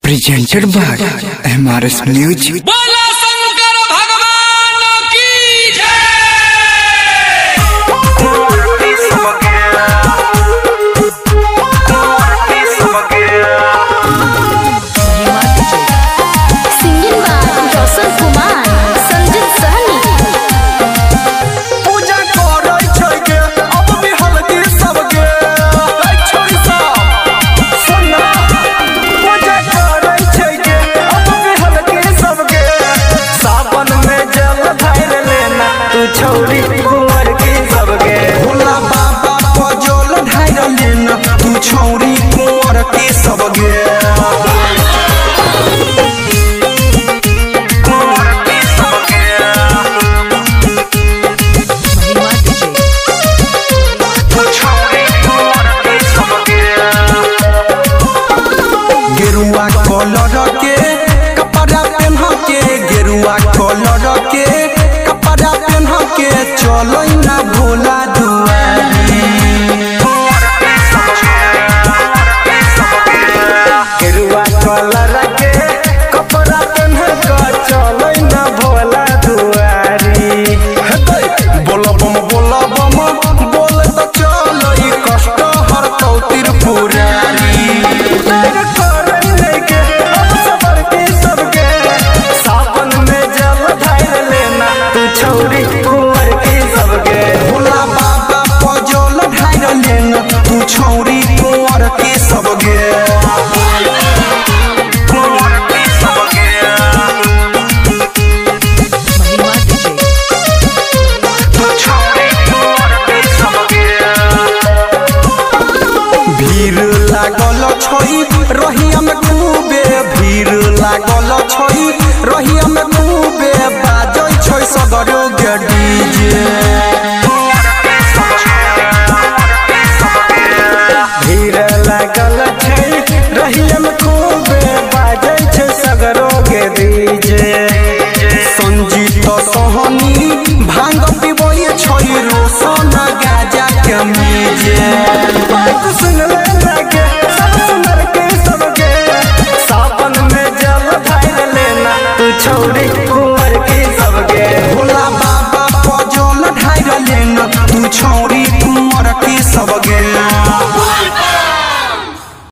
presented by MRS Music. बोला शंकर भगवान की जय। Singing by Roshan Kumar, Sanjeet Sahni. पूजा करै छै के अब भी हल्दी सबके छोरी सब सुनना। पूजा करै छै के अब भी हल्दी सबके सावन में जल ढार लेना तू छोरी कुंवर की सबके। भोला बाबा को जल ढार लेना तू छोरी कुंवर की सबके। गेरुआ कलर के कपड़ा पहन के गेरुआ कलर के कपड़ा पहन के चलो ना भोला दुआरी। गेरुआ कलर के कपड़ा पहन के चलो ना भोला दुआरी। बोल बम बोल तो चलो ई कष्ट हर कौतिर पुरारी। छोरी कुंवर की सबके। भोला बाबा को जल ढार लेना तू छोरी कुंवर की सबके। कुंवर की सबके। तू छोरी कुंवर की सबके। भीड़ लागल छै रहिया में खूबे भीड़ लागल छै रहिया में खूबे बाजै छै सगरो के डीजे। भीड़ लागल छै रहिया में खूबे बाजै छै सगरो के डीजे। संजीत सहनी भांग पिबै छै रोशन गाजा के मीजे। बात सुन ले लगे सब सुंदर के सबके सावन में जल ढार लेना तू छोरी।